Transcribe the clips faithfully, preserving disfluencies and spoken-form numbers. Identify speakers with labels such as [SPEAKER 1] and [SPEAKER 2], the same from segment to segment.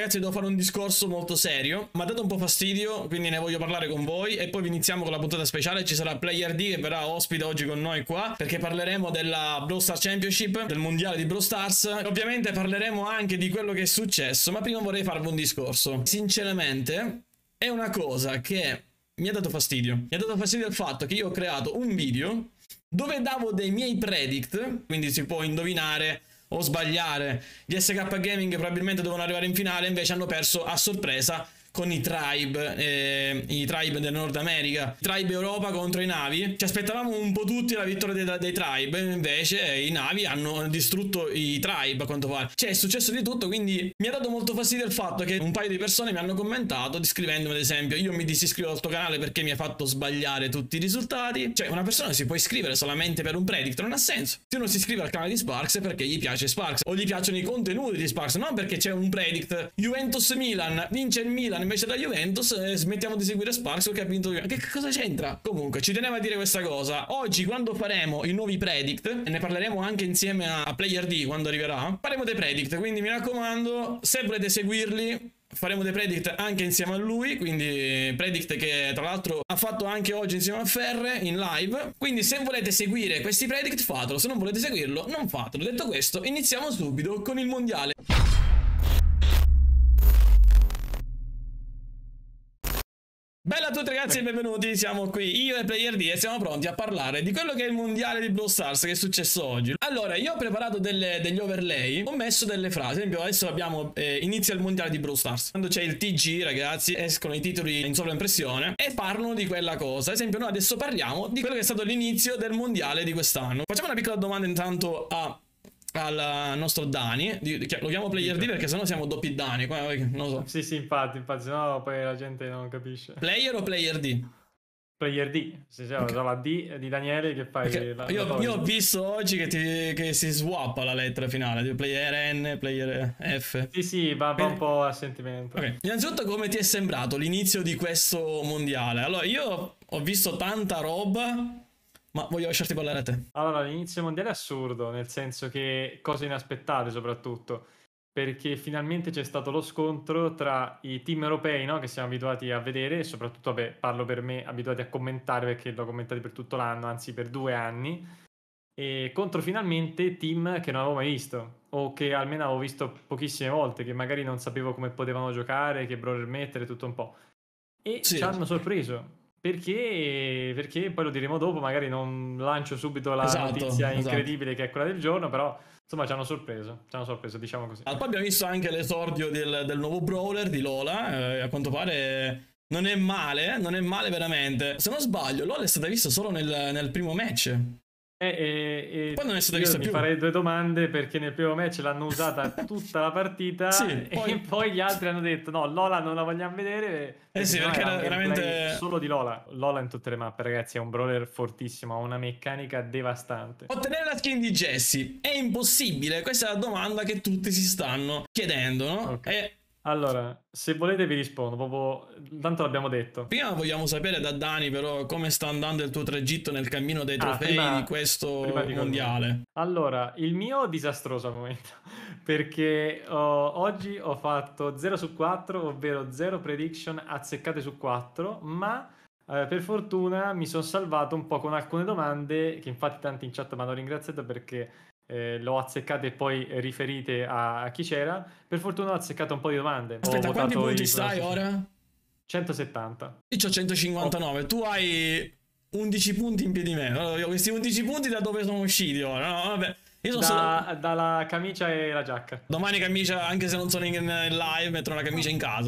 [SPEAKER 1] Ragazzi, devo fare un discorso molto serio. Mi ha dato un po' fastidio, quindi ne voglio parlare con voi. E poi iniziamo con la puntata speciale. Ci sarà Player D che verrà ospite oggi con noi qua, perché parleremo della Brawl Stars Championship, del mondiale di Brawl Stars. E ovviamente parleremo anche di quello che è successo. Ma prima vorrei farvi un discorso. Sinceramente, è una cosa che mi ha dato fastidio. Mi ha dato fastidio il fatto che io ho creato un video dove davo dei miei predict, quindi si può indovinare o sbagliare. Gli S K Gaming probabilmente dovevano arrivare in finale, invece hanno perso a sorpresa con i Tribe, eh, i Tribe del Nord America, Tribe Europa contro i Navi. Ci aspettavamo un po' tutti la vittoria dei, dei Tribe, invece i Navi hanno distrutto i Tribe a quanto pare. Cioè è successo di tutto, quindi mi ha dato molto fastidio il fatto che un paio di persone mi hanno commentato descrivendomi, ad esempio, io mi disiscrivo al tuo canale perché mi ha fatto sbagliare tutti i risultati. Cioè una persona si può iscrivere solamente per un predict, non ha senso. Se uno si iscrive al canale di Sparx è perché gli piace Sparx o gli piacciono i contenuti di Sparx, non perché c'è un predict Juventus Milan, vince il Milan invece da Juventus, eh, smettiamo di seguire Sparx perché ha vinto. Che cosa c'entra? Comunque ci tenevo a dire questa cosa. Oggi, quando faremo i nuovi predict, e ne parleremo anche insieme a Player D quando arriverà, faremo dei predict, quindi mi raccomando, se volete seguirli faremo dei predict anche insieme a lui, quindi predict che tra l'altro ha fatto anche oggi insieme a Ferre in live. Quindi se volete seguire questi predict fatelo, se non volete seguirlo non fatelo. Detto questo, iniziamo subito con il mondiale. Bella a tutti ragazzi e benvenuti, siamo qui io e Player D e siamo pronti a parlare di quello che è il mondiale di Brawl Stars che è successo oggi. Allora, io ho preparato delle, degli overlay, ho messo delle frasi, ad esempio adesso abbiamo, eh, inizia il mondiale di Brawl Stars. Quando c'è il T G ragazzi escono i titoli in sovraimpressione e parlano di quella cosa. Ad esempio noi adesso parliamo di quello che è stato l'inizio del mondiale di quest'anno. Facciamo una piccola domanda intanto a... al nostro Dani, lo chiamo Player D perché sennò siamo doppi Dani, non lo so.
[SPEAKER 2] Sì sì, infatti, infatti, sennò poi la gente non capisce.
[SPEAKER 1] Player o Player D?
[SPEAKER 2] Player D, sì, sì, okay. La D di Daniele che fai la,
[SPEAKER 1] io,
[SPEAKER 2] la
[SPEAKER 1] io ho visto oggi che, ti, che si swappa la lettera finale, di Player N, Player F.
[SPEAKER 2] Sì sì, va, va un po' a sentimento.
[SPEAKER 1] Okay. Innanzitutto, come ti è sembrato l'inizio di questo mondiale? Allora, io ho visto tanta roba, ma voglio lasciarti parlare a te.
[SPEAKER 2] Allora, l'inizio mondiale è assurdo, nel senso che cose inaspettate soprattutto, perché finalmente c'è stato lo scontro tra i team europei, no? Che siamo abituati a vedere, e soprattutto, vabbè, parlo per me, abituati a commentare perché l'ho commentati per tutto l'anno, anzi per due anni, e contro finalmente team che non avevo mai visto, o che almeno avevo visto pochissime volte, che magari non sapevo come potevano giocare, che brawler mettere, tutto un po'. E
[SPEAKER 1] sì.
[SPEAKER 2] ci hanno sorpreso. Perché? Perché poi lo diremo dopo, magari non lancio subito la
[SPEAKER 1] esatto,
[SPEAKER 2] notizia
[SPEAKER 1] esatto.
[SPEAKER 2] incredibile che è quella del giorno, però insomma ci hanno sorpreso, ci hanno sorpreso, diciamo così.
[SPEAKER 1] Poi abbiamo visto anche l'esordio del, del nuovo brawler di Lola, eh, a quanto pare non è male, non è male veramente. Se non sbaglio, Lola è stata vista solo nel, nel primo match.
[SPEAKER 2] E, e, e
[SPEAKER 1] poi non è stata
[SPEAKER 2] io
[SPEAKER 1] vista
[SPEAKER 2] mi
[SPEAKER 1] più.
[SPEAKER 2] farei due domande, perché nel primo match l'hanno usata tutta la partita, sì, poi... e poi gli altri hanno detto no, Lola non la vogliamo vedere,
[SPEAKER 1] eh sì, perché era veramente
[SPEAKER 2] solo di Lola. Lola in tutte le mappe ragazzi è un brawler fortissimo, ha una meccanica devastante.
[SPEAKER 1] Ottenere la skin di Jessie è impossibile? Questa è la domanda che tutti si stanno chiedendo, no?
[SPEAKER 2] Okay.
[SPEAKER 1] E...
[SPEAKER 2] allora, se volete vi rispondo, proprio, tanto l'abbiamo detto.
[SPEAKER 1] Prima vogliamo sapere da Dani però come sta andando il tuo tragitto nel cammino dei trofei ah, prima, di questo di mondiale.
[SPEAKER 2] Allora, il mio disastroso al momento, perché oh, oggi ho fatto zero su quattro, ovvero zero prediction azzeccate su quattro, ma eh, per fortuna mi sono salvato un po' con alcune domande, che infatti tanti in chat mi hanno ringraziato perché... Eh, l'ho azzeccate e poi riferite a, a chi c'era. Per fortuna ho azzeccato un po' di domande.
[SPEAKER 1] Aspetta,
[SPEAKER 2] ho
[SPEAKER 1] quanti punti
[SPEAKER 2] i...
[SPEAKER 1] stai ora?
[SPEAKER 2] centosettanta.
[SPEAKER 1] Io ho centocinquantanove, oh. Tu hai undici punti in più di me. Allora, questi undici punti da dove sono usciti ora? No, vabbè. Io sono
[SPEAKER 2] da,
[SPEAKER 1] solo...
[SPEAKER 2] dalla camicia e la giacca.
[SPEAKER 1] Domani camicia, anche se non sono in live, metto una camicia in casa.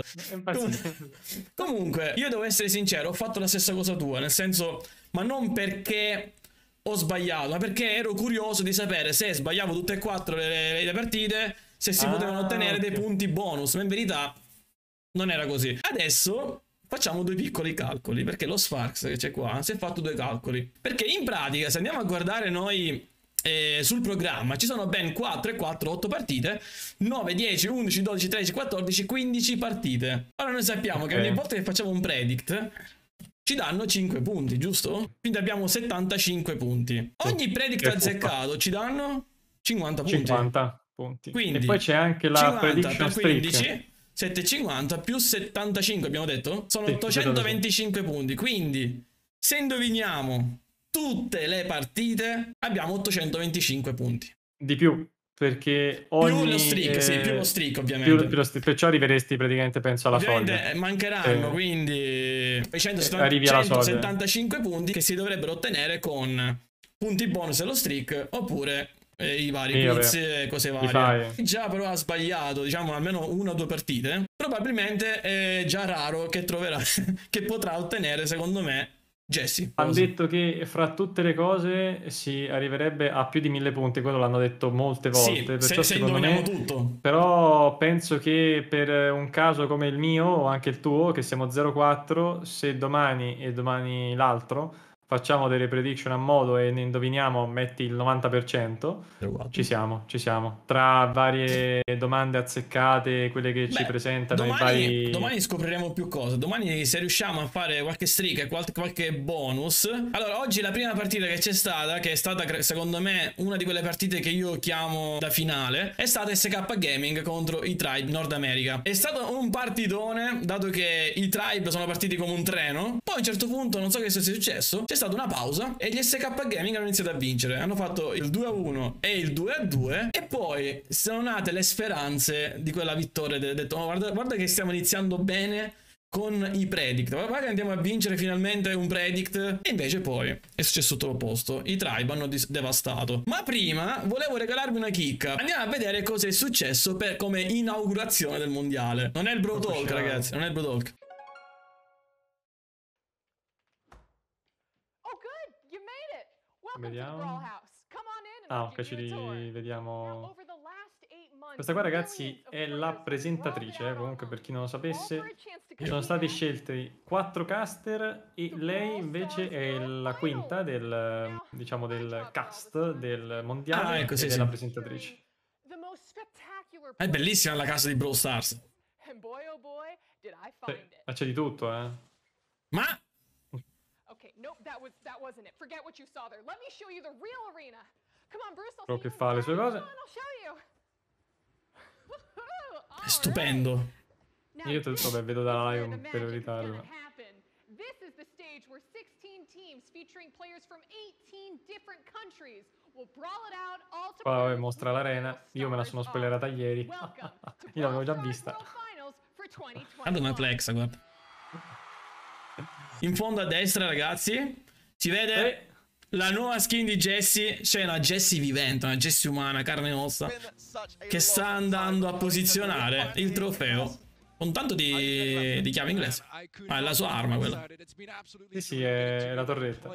[SPEAKER 1] Comunque, io devo essere sincero, ho fatto la stessa cosa tua, nel senso, ma non perché ho sbagliato, ma perché ero curioso di sapere se sbagliavo tutte e quattro le, le, le partite, se si ah, potevano ottenere okay. dei punti bonus, ma in verità non era così. Adesso facciamo due piccoli calcoli, perché lo Sparx che c'è qua si è fatto due calcoli, perché in pratica se andiamo a guardare noi eh, sul programma ci sono ben quattro e quattro, otto partite, nove, dieci, undici, dodici, tredici, quattordici, quindici partite. Ora noi sappiamo okay. che ogni volta che facciamo un predict ci danno cinque punti, giusto? Quindi abbiamo settantacinque punti. Ogni predict azzeccato ci danno cinquanta punti.
[SPEAKER 2] cinquanta punti.
[SPEAKER 1] Quindi
[SPEAKER 2] e poi c'è anche la prediction
[SPEAKER 1] per quindici, sette e cinquanta più settantacinque abbiamo detto? Sono
[SPEAKER 2] Sì,
[SPEAKER 1] ottocentoventicinque punti, quindi se indoviniamo tutte le partite abbiamo ottocentoventicinque punti.
[SPEAKER 2] Di più, perché ogni...
[SPEAKER 1] Più lo streak,
[SPEAKER 2] eh,
[SPEAKER 1] sì, più lo streak ovviamente.
[SPEAKER 2] Più, più lo streak, perciò arriveresti praticamente, penso, alla
[SPEAKER 1] ovviamente
[SPEAKER 2] soglia.
[SPEAKER 1] mancheranno,
[SPEAKER 2] Eh,
[SPEAKER 1] quindi
[SPEAKER 2] arrivi alla soglia.
[SPEAKER 1] centosettantacinque punti che si dovrebbero ottenere con punti bonus dello streak oppure eh, i vari
[SPEAKER 2] Sì,
[SPEAKER 1] quiz
[SPEAKER 2] vabbè.
[SPEAKER 1] e cose
[SPEAKER 2] Li
[SPEAKER 1] varie.
[SPEAKER 2] fai.
[SPEAKER 1] Già però ha sbagliato, diciamo, almeno una o due partite. Probabilmente è già raro che troverà, che potrà ottenere, secondo me, Jesse.
[SPEAKER 2] Hanno
[SPEAKER 1] Cosa?
[SPEAKER 2] detto che fra tutte le cose si arriverebbe a più di mille punti, quello l'hanno detto molte volte,
[SPEAKER 1] Sì,
[SPEAKER 2] perciò
[SPEAKER 1] se, se
[SPEAKER 2] secondo me...
[SPEAKER 1] indoviniamo tutto.
[SPEAKER 2] Però penso che per un caso come il mio o anche il tuo, che siamo zero quattro, se domani e domani l'altro facciamo delle prediction a modo e ne indoviniamo, metti il novanta per cento, ci siamo, ci siamo. Tra varie domande azzeccate, quelle che
[SPEAKER 1] Beh,
[SPEAKER 2] ci presentano
[SPEAKER 1] domani,
[SPEAKER 2] i vari...
[SPEAKER 1] domani scopriremo più cose. Domani, se riusciamo a fare qualche streak e qualche, qualche bonus. Allora, oggi la prima partita che c'è stata, che è stata secondo me una di quelle partite che io chiamo da finale, è stata S K Gaming contro i Tribe Nord America. È stato un partitone, dato che i Tribe sono partiti come un treno. Poi a un certo punto, non so che sia successo, c'è stata una pausa e gli S K Gaming hanno iniziato a vincere. Hanno fatto il due a uno e il due a due e poi sono nate le speranze di quella vittoria. Ho detto, oh, guarda, guarda che stiamo iniziando bene con i predict, guarda che andiamo a vincere finalmente un predict. E invece poi è successo tutto l'opposto, i Tribe hanno devastato. Ma prima volevo regalarvi una chicca. Andiamo a vedere cosa è successo per come inaugurazione del mondiale. Non è il Bro Talk, ragazzi, non è il Bro Talk.
[SPEAKER 2] Vediamo. Ah, ok, ci vediamo. Questa qua, ragazzi, è la presentatrice, eh, comunque per chi non lo sapesse. Sono stati scelti quattro caster e lei invece è la quinta del, diciamo, del cast del mondiale.
[SPEAKER 1] Ah, ecco, sì,
[SPEAKER 2] ed è
[SPEAKER 1] sì.
[SPEAKER 2] la presentatrice.
[SPEAKER 1] È bellissima la casa di Brawl Stars.
[SPEAKER 2] Sì, c'è di tutto, eh.
[SPEAKER 1] Ma
[SPEAKER 2] Però che fa le sue cose.
[SPEAKER 1] è stupendo.
[SPEAKER 2] Io te, vabbè, vedo dalla live un per ritardo. Qua vabbè, mostra l'arena. Io me la sono spoilerata ieri. Io l'avevo già vista.
[SPEAKER 1] Guarda come flexa, guarda. In fondo a destra, ragazzi, si vede
[SPEAKER 2] Eh.
[SPEAKER 1] la nuova skin di Jessie. C'è una Jessie vivente, una Jessie umana, carne e ossa, che sta andando a posizionare il trofeo con tanto di, di chiave inglese. Ah, è la sua arma quella.
[SPEAKER 2] Sì, sì, è la torretta.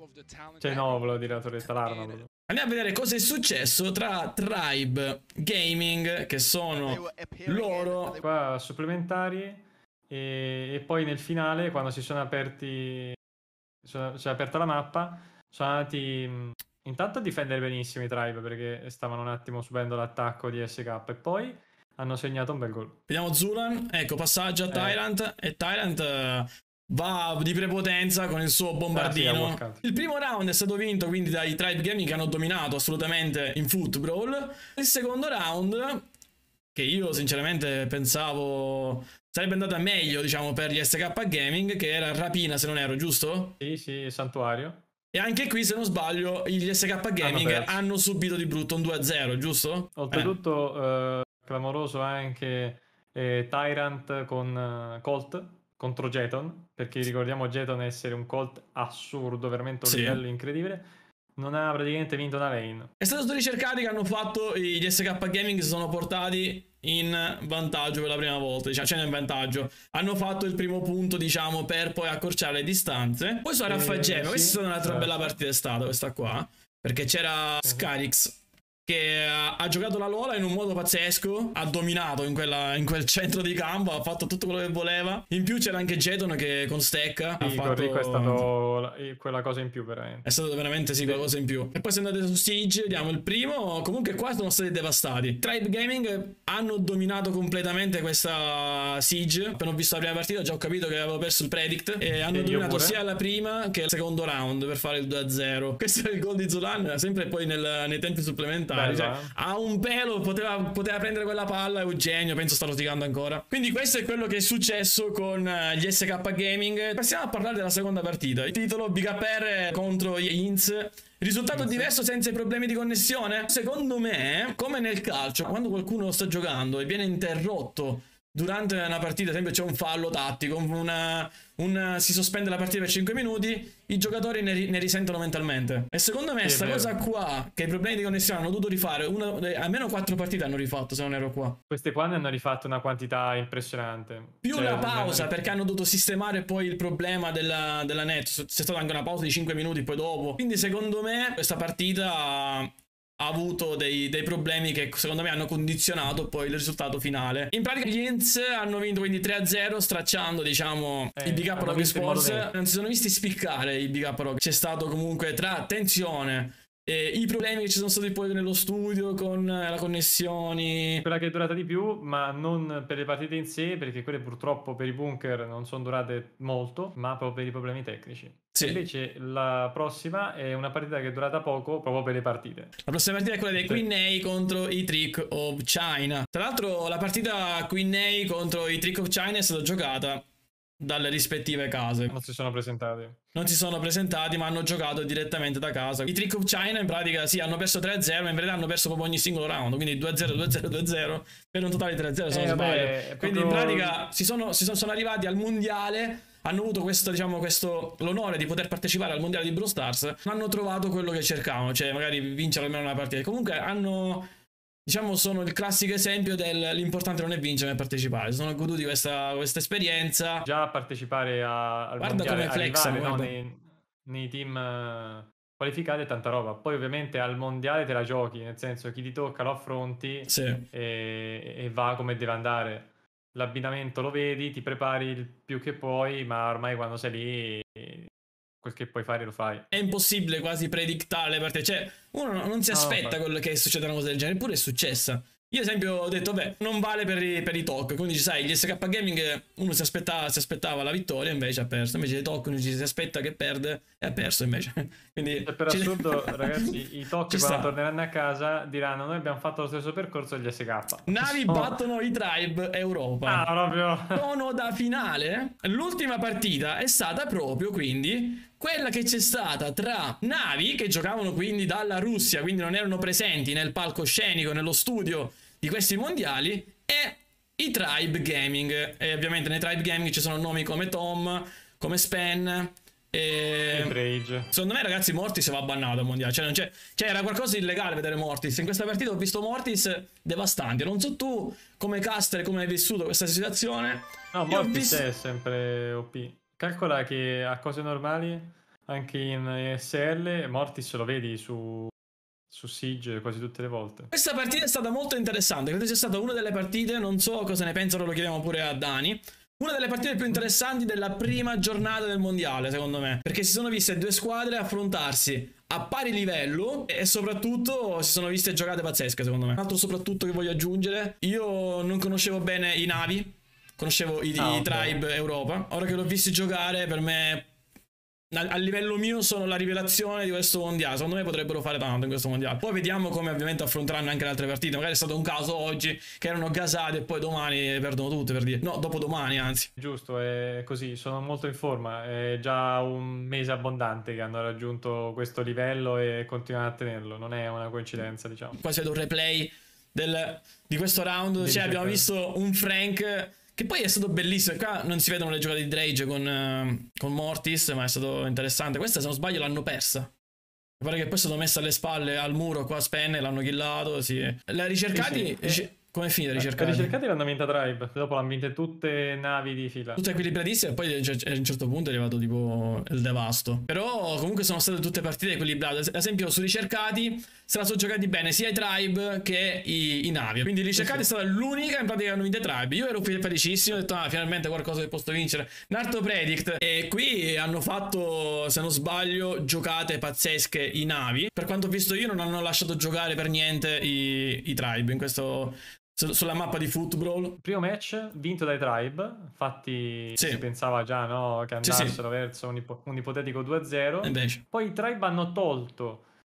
[SPEAKER 2] Cioè no, volevo dire la torretta, l'arma.
[SPEAKER 1] Andiamo a vedere cosa è successo tra Tribe Gaming, che sono loro.
[SPEAKER 2] Qua supplementari. E, e poi nel finale, quando si sono aperti, sono, si è aperta la mappa, sono andati mh, intanto a difendere benissimo i Tribe, perché stavano un attimo subendo l'attacco di S K e poi hanno segnato un bel gol.
[SPEAKER 1] Vediamo Zulan, ecco, passaggio a Tyrant eh. e Tyrant uh, va di prepotenza con il suo bombardino.
[SPEAKER 2] Ah, sì,
[SPEAKER 1] il primo round è stato vinto quindi dai Tribe Gaming, che hanno dominato assolutamente in Foot Brawl. Il secondo round, che io sinceramente pensavo sarebbe andata meglio, diciamo, per gli S K Gaming, che era rapina, se non ero, giusto?
[SPEAKER 2] Sì, sì, santuario.
[SPEAKER 1] E anche qui, se non sbaglio, gli S K Gaming hanno, hanno subito di brutto un due a zero, giusto?
[SPEAKER 2] Oltretutto, eh. Eh, clamoroso anche eh, Tyrant con uh, Colt contro Jeton, perché ricordiamo Jeton essere un Colt assurdo, veramente un sì. livello incredibile. Non ha praticamente vinto una lane.
[SPEAKER 1] È stato ricercati che hanno fatto gli S K Gaming, si sono portati in vantaggio per la prima volta, diciamo, cioè in vantaggio. Hanno fatto il primo punto, diciamo, per poi accorciare le distanze. Poi sono Raffagema, eh, sì, questa è stata un'altra certo. bella partita è stata questa qua, perché c'era uh-huh. Scarix, che ha, ha giocato la Lola in un modo pazzesco, ha dominato in, quella, in quel centro di campo, ha fatto tutto quello che voleva. In più c'era anche Jeton che con Stecca
[SPEAKER 2] sì,
[SPEAKER 1] ha fatto...
[SPEAKER 2] Rico è stato la, quella cosa in più veramente.
[SPEAKER 1] È stato veramente sì, quella cosa in più. E poi se andate su Siege, vediamo il primo. Comunque qua sono stati devastati. Tribe Gaming hanno dominato completamente questa Siege. Appena ho visto la prima partita già ho capito che avevo perso il predict. E hanno e dominato sia la prima che il secondo round per fare il due a zero. Questo è il gol di Zulan, sempre poi nel, nei tempi supplementari. spettacolari. Cioè,
[SPEAKER 2] Bello, eh?
[SPEAKER 1] a un pelo poteva, poteva prendere quella palla Eugenio, penso sta rosicando ancora. Quindi questo è quello che è successo con eh, gli S K Gaming. Passiamo a parlare della seconda partita. Il titolo B K R contro gli Inz. Risultato diverso senza i problemi di connessione? Secondo me, come nel calcio, quando qualcuno sta giocando e viene interrotto durante una partita, ad esempio c'è un fallo tattico, una, una, si sospende la partita per cinque minuti, i giocatori ne, ne risentono mentalmente. E secondo me questa cosa qua, che i problemi di connessione hanno dovuto rifare, una, almeno quattro partite hanno rifatto, se non ero qua.
[SPEAKER 2] Queste qua ne hanno rifatto una quantità impressionante.
[SPEAKER 1] Più
[SPEAKER 2] cioè,
[SPEAKER 1] la pausa,
[SPEAKER 2] hanno...
[SPEAKER 1] perché hanno dovuto sistemare poi il problema della, della net. C'è stata anche una pausa di cinque minuti poi dopo. Quindi secondo me questa partita ha avuto dei, dei problemi che secondo me hanno condizionato poi il risultato finale. In pratica gli Inz hanno vinto quindi tre a zero, stracciando diciamo eh, i B K Rock Sports. Non si sono visti spiccare i B K Rock. C'è stato comunque tra tensione e i problemi che ci sono stati poi nello studio con la connessioni.
[SPEAKER 2] Quella che è durata di più, ma non per le partite in sé, perché quelle purtroppo per i bunker non sono durate molto, ma proprio per i problemi tecnici. Sì. Invece la prossima è una partita che è durata poco proprio per le partite.
[SPEAKER 1] La prossima partita è quella dei Queen A contro i Trick of China. Tra l'altro la partita Queen A contro i Trick of China è stata giocata dalle rispettive case.
[SPEAKER 2] Non si sono presentati.
[SPEAKER 1] Non si sono presentati, ma hanno giocato direttamente da casa. I Trick of China in pratica sì, hanno perso tre a zero, ma in verità hanno perso proprio ogni singolo round, quindi due a zero, due a zero, due a zero per un totale di tre a zero se eh, non sbaglio. Vabbè, quindi proprio... in pratica si sono, si sono, sono arrivati al mondiale, hanno avuto questo, diciamo, questo l'onore di poter partecipare al mondiale di Brawl Stars, hanno trovato quello che cercavano, cioè magari vincere almeno una partita. Comunque hanno, diciamo, sono il classico esempio del l'importante non è vincere ma è partecipare. Si sono goduti questa, questa esperienza.
[SPEAKER 2] Già partecipare a, al
[SPEAKER 1] guarda
[SPEAKER 2] mondiale,
[SPEAKER 1] come flex,
[SPEAKER 2] arrivare, no, nei, nei team uh, qualificati è tanta roba. Poi ovviamente al mondiale te la giochi, nel senso chi ti tocca lo affronti sì. e, e va come deve andare. L'abbinamento lo vedi, ti prepari il più che puoi, ma ormai quando sei lì quel che puoi fare lo fai. È
[SPEAKER 1] impossibile quasi predictare le partite, cioè uno non si aspetta no, quello che succede una cosa del genere, eppure è successa. Io ad esempio ho detto beh, non vale per i, per i talk, quindi sai, gli S K Gaming uno si aspettava, si aspettava la vittoria e invece ha perso, invece i talk uno ci si aspetta che perde e ha perso invece. Quindi,
[SPEAKER 2] e per assurdo ragazzi, i talk quando torneranno a casa diranno noi abbiamo fatto lo stesso percorso degli S K.
[SPEAKER 1] Navi oh. battono i Tribe Europa.
[SPEAKER 2] Ah, proprio.
[SPEAKER 1] Sono da finale. L'ultima partita è stata proprio quindi quella che c'è stata tra Navi, che giocavano quindi dalla Russia, quindi non erano presenti nel palcoscenico, nello studio di questi mondiali, e i Tribe Gaming. E ovviamente nei Tribe Gaming ci sono nomi come Tom, come Spen e
[SPEAKER 2] Rage.
[SPEAKER 1] Secondo me ragazzi Mortis va bannato al mondiale, cioè, non c'è, cioè era qualcosa di illegale vedere Mortis. In questa partita ho visto Mortis devastanti. Non so tu come caster come hai vissuto questa situazione.
[SPEAKER 2] No, Mortis visto... è sempre O P. Calcola che a cose normali anche in E S L Mortis lo vedi su su Siege quasi tutte le volte.
[SPEAKER 1] Questa partita è stata molto interessante, credo sia stata una delle partite, non so cosa ne pensano, lo chiediamo pure a Dani, una delle partite più interessanti della prima giornata del mondiale secondo me, perché si sono viste due squadre affrontarsi a pari livello e soprattutto si sono viste giocate pazzesche secondo me. Un altro soprattutto che voglio aggiungere, io non conoscevo bene i Navi, conoscevo i, ah, i okay. Tribe Europa, ora che l'ho visti giocare per me a livello mio sono la rivelazione di questo mondiale. Secondo me potrebbero fare tanto in questo mondiale. Poi vediamo come ovviamente affronteranno anche le altre partite. Magari è stato un caso oggi che erano gasati e poi domani perdono tutte, per dire. No, dopodomani anzi.
[SPEAKER 2] Giusto, è così, sono molto in forma. È già un mese abbondante che hanno raggiunto questo livello e continuano a tenerlo. Non è una coincidenza, diciamo.
[SPEAKER 1] Qua si vede un replay del, di questo round. Cioè abbiamo visto un Frank che poi è stato bellissimo. Qua non si vedono le giocate di Drage con, uh, con Mortis, ma è stato interessante. Questa se non sbaglio l'hanno persa. Mi pare che poi è stato messa alle spalle al muro qua Spen e l'hanno killato, sì. La ricercati... Sì, sì. Come è finita ricercati?
[SPEAKER 2] La ricercati l'hanno vinta Tribe, dopo l'hanno vinte tutte navi di fila.
[SPEAKER 1] Tutte equilibratissime e poi a un certo punto è arrivato tipo il devasto. Però comunque sono state tutte partite equilibrate. Ad esempio su ricercati se la sono giocati bene sia i Tribe che i, i navi. Quindi ricercati sì, sì. è stata l'unica in pratica che hanno vinto i Tribe. Io ero felicissimo, ho detto ah finalmente qualcosa che posso vincere. Narto Predict. E qui hanno fatto, se non sbaglio, giocate pazzesche i navi. Per quanto ho visto io non hanno lasciato giocare per niente i, i Tribe in questo... sulla mappa di Football.
[SPEAKER 2] Primo match vinto dai Tribe, infatti sì. si pensava già no, che andassero sì, sì. verso un, ipo un ipotetico due a zero.
[SPEAKER 1] Invece.
[SPEAKER 2] Poi i Tribe hanno tolto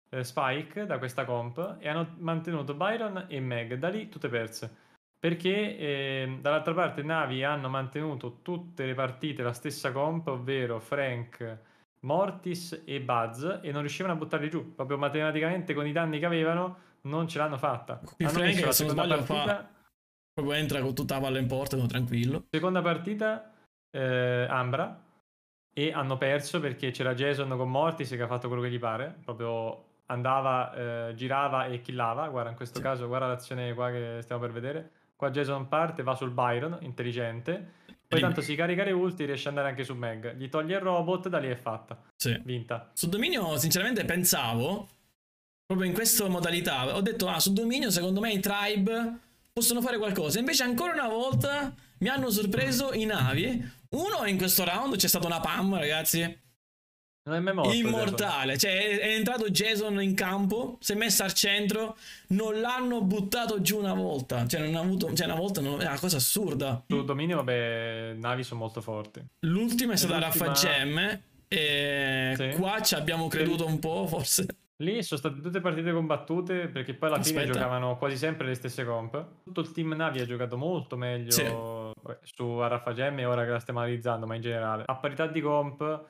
[SPEAKER 2] eh, Spike da questa comp e hanno mantenuto Byron e Meg, da lì tutte perse. Perché eh, dall'altra parte Navi hanno mantenuto tutte le partite la stessa comp, ovvero Frank, Mortis e Buzz, e non riuscivano a buttarli giù. Proprio matematicamente con i danni che avevano non ce l'hanno fatta.
[SPEAKER 1] Il
[SPEAKER 2] Hanno
[SPEAKER 1] Frank,
[SPEAKER 2] messo la
[SPEAKER 1] se non
[SPEAKER 2] seconda
[SPEAKER 1] sbaglio,
[SPEAKER 2] partita,
[SPEAKER 1] fa... proprio entra con tutta la palla in porta, sono tranquillo.
[SPEAKER 2] seconda partita eh, Ambra, e hanno perso perché c'era Jason con Mortis che ha fatto quello che gli pare, proprio andava, eh, girava e killava. Guarda, in questo
[SPEAKER 1] Sì.
[SPEAKER 2] caso, guarda l'azione qua che stiamo per vedere. Qua Jason parte, va sul Byron, intelligente. Poi tanto si carica le ulti, riesce ad andare anche su Meg. Gli toglie il robot, da lì è fatta.
[SPEAKER 1] Sì.
[SPEAKER 2] Vinta.
[SPEAKER 1] Su dominio, sinceramente, pensavo, proprio in questa modalità, ho detto, ah, su dominio, secondo me i tribe possono fare qualcosa. Invece ancora una volta mi hanno sorpreso i Navi. Uno, in questo round c'è stata una pam, ragazzi.
[SPEAKER 2] Non è mai morto,
[SPEAKER 1] immortale,
[SPEAKER 2] Jason.
[SPEAKER 1] Cioè è entrato Jason in campo, si è messo al centro, non l'hanno buttato giù una volta, cioè non ha avuto, cioè una volta non... è una cosa assurda.
[SPEAKER 2] Su dominio, vabbè, Navi sono molto forti.
[SPEAKER 1] L'ultima è stata
[SPEAKER 2] L'ultima...
[SPEAKER 1] Raffa Gem e
[SPEAKER 2] sì.
[SPEAKER 1] qua ci abbiamo creduto un po', forse.
[SPEAKER 2] Lì sono state tutte partite combattute perché poi alla
[SPEAKER 1] Aspetta.
[SPEAKER 2] fine giocavano quasi sempre le stesse comp. Tutto il team Navi ha giocato molto meglio,
[SPEAKER 1] sì,
[SPEAKER 2] su Raffa Gem, e ora che la stiamo analizzando, ma in generale a parità di comp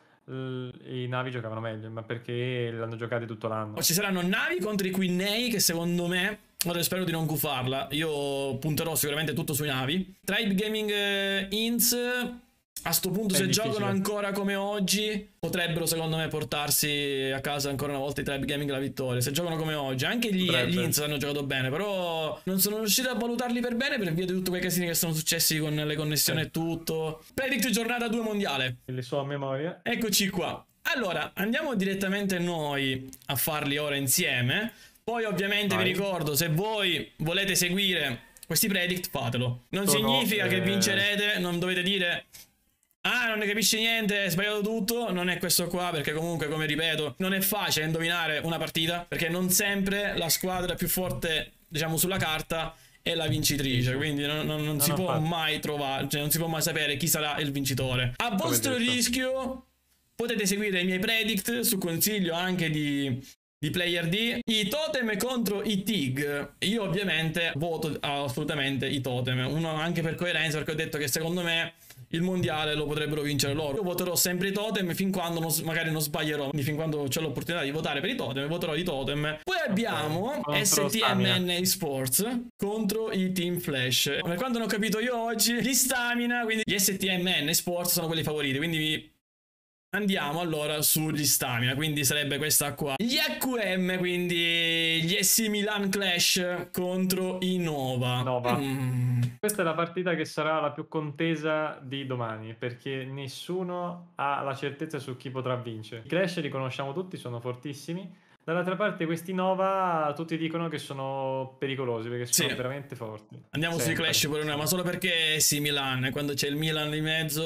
[SPEAKER 2] i Navi giocavano meglio, ma perché l'hanno giocati tutto l'anno.
[SPEAKER 1] Ci saranno Navi contro i Quinnei, che secondo me, ora spero di non gufarla, io punterò sicuramente tutto sui Navi. Tribe Gaming eh, Inns, a sto punto,
[SPEAKER 2] È
[SPEAKER 1] se
[SPEAKER 2] difficile.
[SPEAKER 1] giocano ancora come oggi, potrebbero secondo me portarsi a casa ancora una volta i Tribe Gaming la vittoria. Se giocano come oggi, anche gli, gli Inns hanno giocato bene, però non sono riuscito a valutarli per bene per via di tutti quei casini che sono successi con le connessioni eh. e tutto. Predict giornata due mondiale,
[SPEAKER 2] le so a memoria.
[SPEAKER 1] Eccoci qua. Allora, andiamo direttamente noi a farli ora insieme. Poi ovviamente Vai. vi ricordo, se voi volete seguire questi predict, fatelo. Non sono, significa eh... che vincerete, non dovete dire ah, non ne capisci niente, hai sbagliato tutto. Non è questo qua, perché comunque, come ripeto, non è facile indovinare una partita, perché non sempre la squadra più forte, diciamo, sulla carta è la vincitrice, quindi non, non, non, non si può fatto. mai trovare, cioè non si può mai sapere chi sarà il vincitore. A come vostro detto. rischio potete seguire i miei predict, su consiglio anche di, di Player D. I totem contro i Tig, io ovviamente voto assolutamente i totem, uno anche per coerenza, perché ho detto che secondo me il mondiale lo potrebbero vincere loro. Io voterò sempre i totem fin quando non, magari non sbaglierò, quindi fin quando ho l'opportunità di votare per i totem, voterò i totem. Poi abbiamo okay. S T M N Esports contro i Team Flash. Per quanto non ho capito io oggi, gli Stamina, quindi gli S T M N Esports sono quelli favoriti, quindi vi... andiamo allora sugli Stamina, quindi sarebbe questa qua. Gli A Q M, quindi gli S Milan Clash contro i Nova.
[SPEAKER 2] Nova. Mm. Questa è la partita che sarà la più contesa di domani, perché nessuno ha la certezza su chi potrà vincere. I Clash li conosciamo tutti, sono fortissimi. Dall'altra parte questi Nova tutti dicono che sono pericolosi, perché sono sì. veramente forti.
[SPEAKER 1] Andiamo sempre. sui Clash pure noi, ma solo perché sì, Milan, quando c'è il Milan di mezzo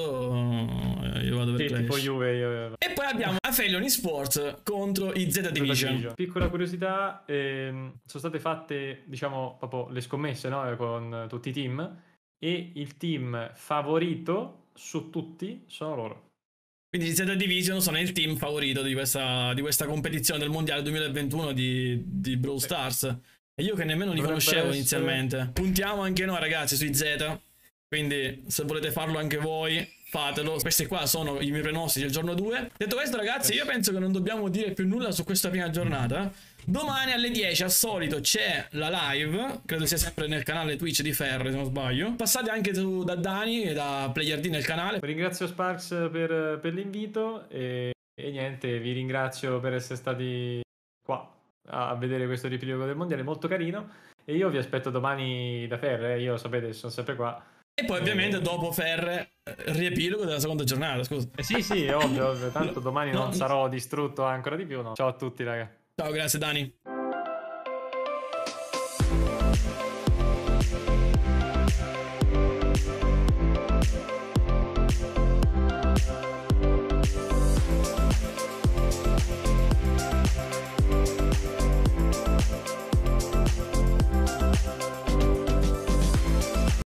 [SPEAKER 1] io vado per
[SPEAKER 2] sì,
[SPEAKER 1] Clash.
[SPEAKER 2] Tipo Juve, io...
[SPEAKER 1] E poi abbiamo Aphelion Esports contro i Z Division.
[SPEAKER 2] Division. Piccola curiosità, ehm, sono state fatte, diciamo, proprio le scommesse, no? Con tutti i team, e il team favorito su tutti sono loro.
[SPEAKER 1] Quindi i Z Division sono il team favorito di questa, di questa competizione del mondiale duemilaventuno di, di Brawl Stars. E io che nemmeno li Dovrebbe conoscevo essere... inizialmente. Puntiamo anche noi, ragazzi, sui Z. Quindi se volete farlo anche voi, fatelo. Questi qua sono i miei pronostici del giorno due. Detto questo, ragazzi, io penso che non dobbiamo dire più nulla su questa prima giornata. Domani alle dieci al solito c'è la live, credo sia sempre nel canale Twitch di Ferre, se non sbaglio. Passate anche su, da Dani e da Player D nel canale.
[SPEAKER 2] Ringrazio Sparks per, per l'invito e, e niente, vi ringrazio per essere stati qua a vedere questo riepilogo del mondiale, molto carino. E io vi aspetto domani da Ferre, io sapete sono sempre qua.
[SPEAKER 1] E poi ovviamente dopo Ferre riepilogo della seconda giornata, scusa.
[SPEAKER 2] Eh sì sì, ovvio, ovvio, tanto domani no, non no. sarò distrutto ancora di più, no. Ciao a tutti, raga.
[SPEAKER 1] Ciao, grazie Dani.